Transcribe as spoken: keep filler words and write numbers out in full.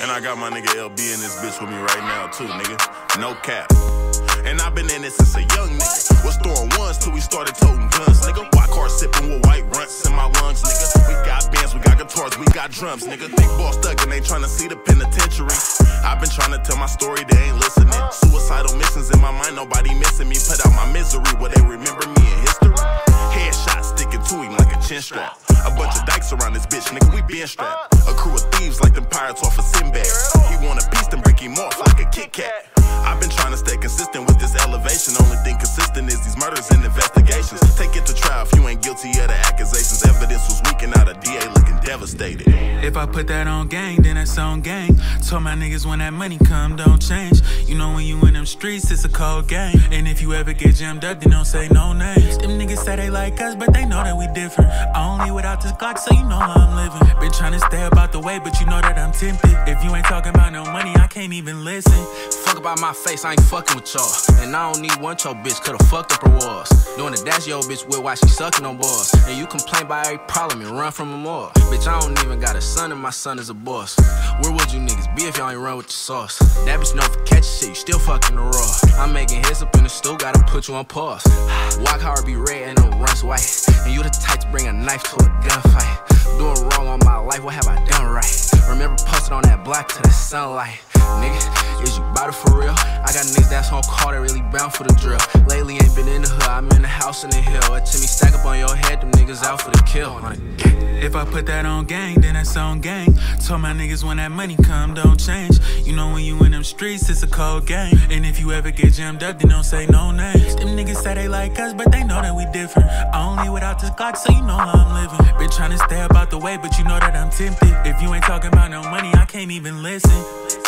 And I got my nigga L B in this bitch with me right now too, nigga. No cap. And I've been in it since a young nigga. Was throwing ones till we started toting guns, nigga. White car sipping with white runts in my lungs, nigga. We got bands, we got guitars, we got drums, nigga. Big boss stuck and they tryna see the penitentiary. I've been tryna tell my story, they ain't listening. Suicidal missions in my mind, nobody missing me. Put out my misery, will they remember me in history? Headshot sticking to him like a chin strap. A bunch of dykes around this bitch, nigga, we been strapped. A crew of thieves like them pirates off of Sinbad. He want a piece, then break him off like a Kit Kat. I've been trying to stay consistent with this elevation. Only thing consistent is these murders and investigations. Take it to trial if you ain't guilty of the accusations. Evidence was weak and now the D A looking devastated. If I put that on gang, then that's on gang. Told my niggas when that money come, don't change. You know when you in them streets, it's a cold game. And if you ever get jammed up, then don't say no names. Them niggas say they like us, but they know that we different. I only without this Glock, so you know how I'm living. Been trying to stay about the way, but you know that I'm tempted. If you ain't talking about no money, I can't even listen. Fuck about my face, I ain't fucking with y'all. And I don't need one your bitch, could've fucked up her walls. Doing the dash your bitch with while she sucking on boss. And you complain about every problem and run from them all. Bitch, I don't even got a son and my son is a boss. Where would you niggas be if y'all ain't run with the sauce? That bitch known for catching shit, you still fucking the raw. I'm making hits up in the stool, gotta put you on pause. Walk hard, be red, and no runs white. And you the type to bring a knife to a gunfight. Doing wrong all my life, what have I done right? Remember posted on that block to the sunlight. Nigga, is you bout it for real? I got niggas that's on call that really bound for the drill. Lately ain't been in the hood, I'm in the house in the hill. A Timmy stack up on your head, them niggas out for the kill. If I put that on gang, then that's on gang. Told my niggas when that money come, don't change. You know when you in them streets, it's a cold game. And if you ever get jammed up, then don't say no names. Them niggas say they like us, but they know that we different. I only without this Glock, so you know how I'm living. Been trying to stay about the way, but you know that I'm tempted. If you ain't talking about no money, I can't even listen.